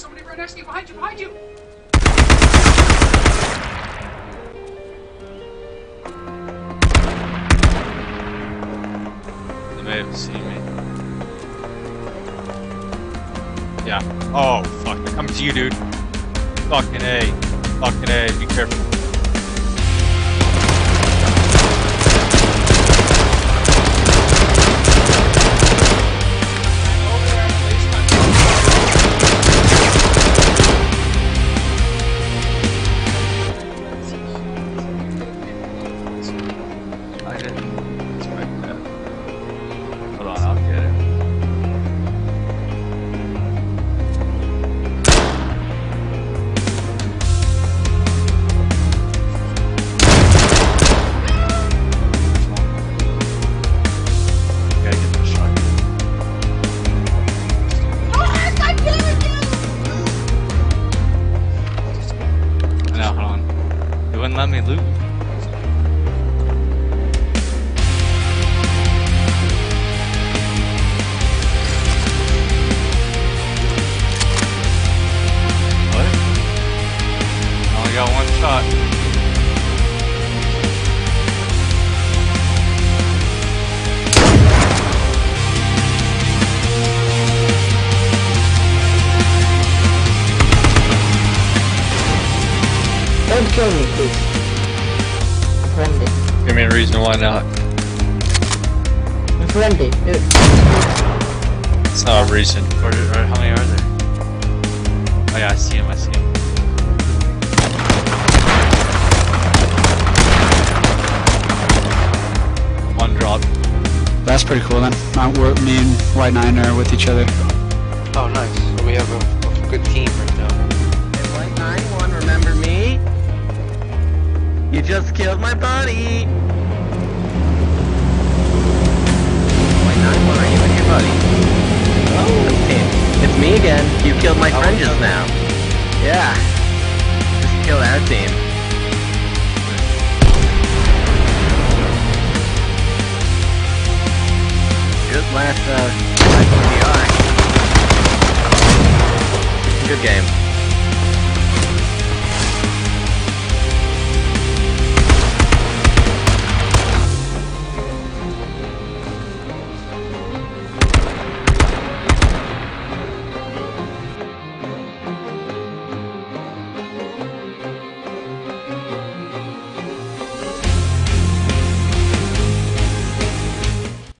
somebody right next to you, behind you, behind you! They may have seen me. Yeah. Oh, fuck. They're coming to you, dude. Fucking A. Fucking A. Be careful. I didn't expect that. Hold on, I'll get it. Gotta get the shot. I know, hold on. It wouldn't let me loot. What? I only got one shot. Don't kill me, please. I'm friendly. Give me a reason why not. I'm friendly, dude. It's not a reason. Or how many are there? Oh yeah, I see him, I see him. One drop. That's pretty cool then. Me and White Nine are with each other. Oh, nice. So we have a good team right now. Hey, White 91, remember me? You just killed my buddy! White 91, are you and your buddy? Oh, it's me again. You killed my friend just now. Yeah. Just killed our team. Good last, VR. Good game.